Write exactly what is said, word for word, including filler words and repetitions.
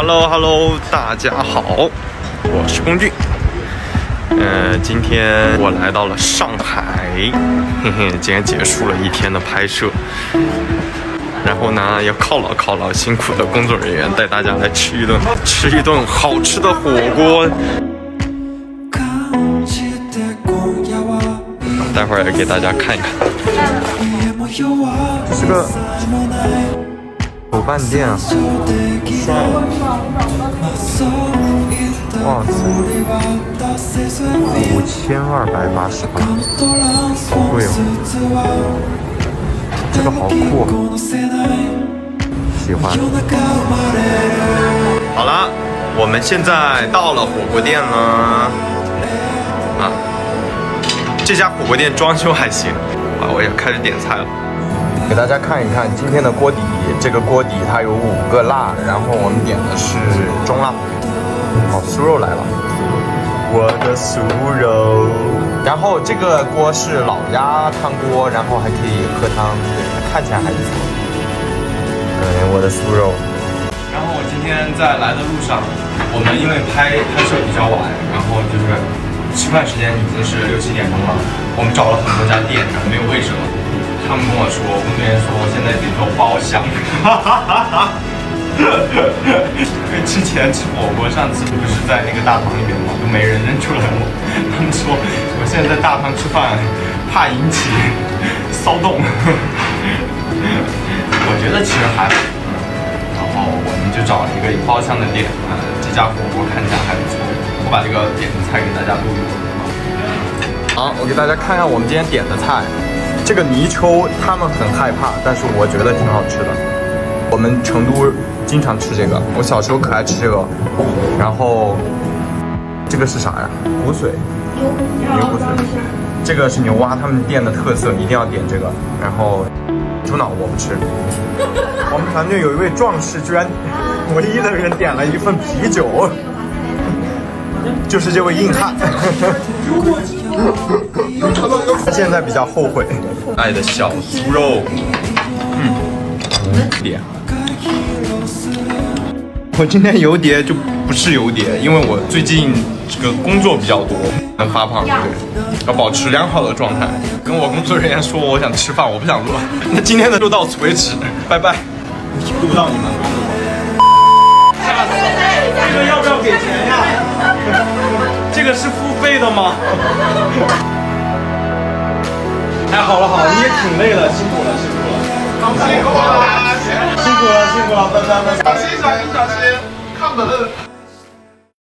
Hello Hello， 大家好，我是龚俊。呃，今天我来到了上海，嘿嘿，今天结束了一天的拍摄，然后呢，要犒劳犒劳辛苦的工作人员，带大家来吃一顿吃一顿好吃的火锅。待会儿也给大家看一看。这是个手办店啊，帅了！哇塞，五千二百八十八，好贵哦！这个好酷，喜欢。好了，我们现在到了火锅店了啊！这家火锅店装修还行啊，我也开始点菜了。给大家看一看今天的锅底，这个锅底它有五个辣，然后我们点的是中辣。好，酥肉来了，我的酥肉。然后这个锅是老鸭汤锅，然后还可以喝汤，对，看起来还不错。嗯，我的酥肉。然后我今天在来的路上，我们因为拍拍摄比较晚，然后就是吃饭时间已经是六七点钟了，我们找了很多家店，然后没有位置了。他们跟我说，工作人员说现在得做包厢。因为之前吃火锅，上次不是在那个大堂里面嘛，都没人认出来我。他们说我现在在大堂吃饭，怕引起骚动。我觉得其实还好。然后我们就找了一个有包厢的店，啊、呃，这家火锅看起来还不错。我把这个点的菜给大家录一录。好，我给大家看看我们今天点的菜。这个泥鳅他们很害怕，但是我觉得挺好吃的。我们成都经常吃这个，我小时候可爱吃这个。然后这个是啥呀？骨髓，牛骨髓。这个是牛蛙，他们店的特色，一定要点这个。然后猪脑我不吃。我们团队有一位壮士，居然唯一的人点了一份啤酒，就是这位硬汉。他现在比较后悔。爱的小酥肉，嗯，点。我今天油碟就不是油碟，因为我最近这个工作比较多，能发胖，对，要保持良好的状态。跟我工作人员说我想吃饭，我不想录了。那今天的就到此为止，拜拜。录不到你们，不用录。吓死了！这个要不要给钱呀？这个是付费的吗？哎，好了好了，你也挺累了，辛苦了辛苦了，辛苦了辛苦了辛苦了，拜拜拜拜。小心小心小心，看门。